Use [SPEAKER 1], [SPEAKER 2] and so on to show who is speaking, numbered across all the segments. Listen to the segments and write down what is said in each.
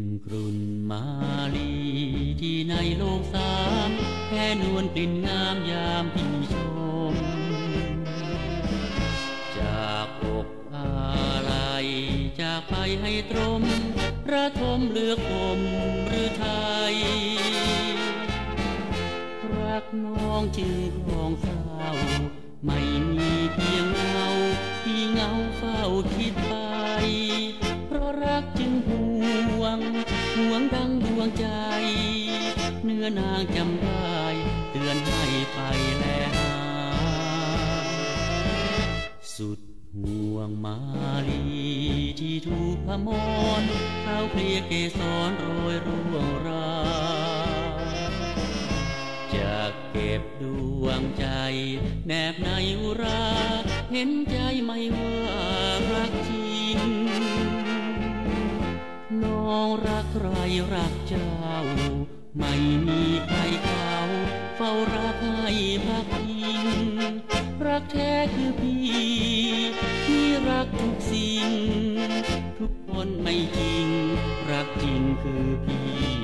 [SPEAKER 1] กรุ่นมาลีที่ในโลกสามแค่นวลกลิ่นงามยามพี่ชมจากอกอะไรจากไปให้ตรมระทมเลือกผมหรือไทยรักน้องจึงครองเศร้าไม่มีเพียงเงาที่เงาเฝ้าคิดไปเพราะรักจึงห่วงดังดวงใจเนื้อนางจำได้เตือนให้ไปแลหาสุดห่วงมาลีที่ถูกพมรข้าวเคลียเกสรโรยร่วงราจะเก็บดวงใจแนบในอุราเห็นใจไม่ว่ารักจริงน้องรักใครรักเจ้าไม่มีใครเขาเฝ้ารักให้พักพิงรักแท้คือพี่รักทุกสิ่งทุกคนไม่จริงรักจริงคือพี่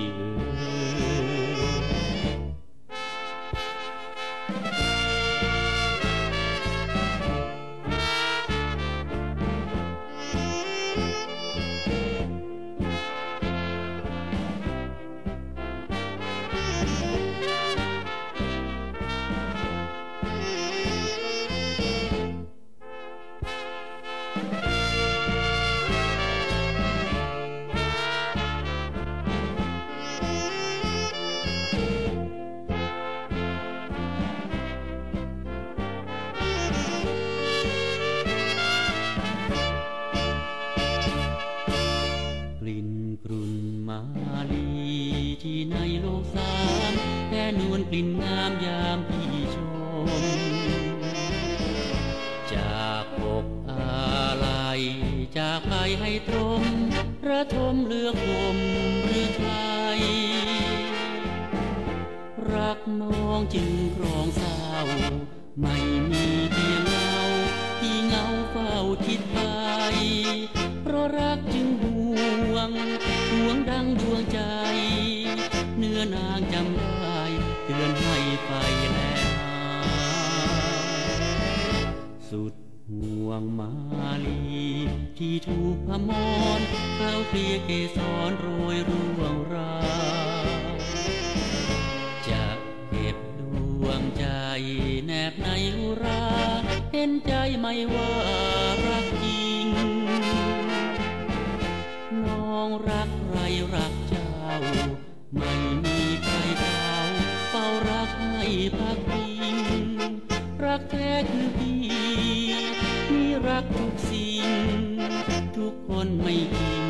[SPEAKER 1] กลิ่นกรุ่นมาลีที่ในโลกสามแค่นวลกลิ่นงามยามพี่ชมจากอกอะไรจากไปให้ตรมระทมเลือกผมหรือไทยรักน้องจึงครองเศร้าไม่มีเพียงเงาที่เงาเฝ้าคิดไปเพราะรักจึงห่วงดังดวงใจเนื้อนางจำได้เตือนให้ไปแลหาสุดห่วงมาลีที่ถูกพมรข้าวเคลียเกสรโรยร่วงราจะเก็บดวงใจแนบในอุราเห็นใจไม่ว่ารักจริงน้องรักใครรักเจ้าไม่มีใครเขาเฝ้ารักให้พักพิงรักแท้คือพี่รักทุกสิ่งทุกคนไม่จริง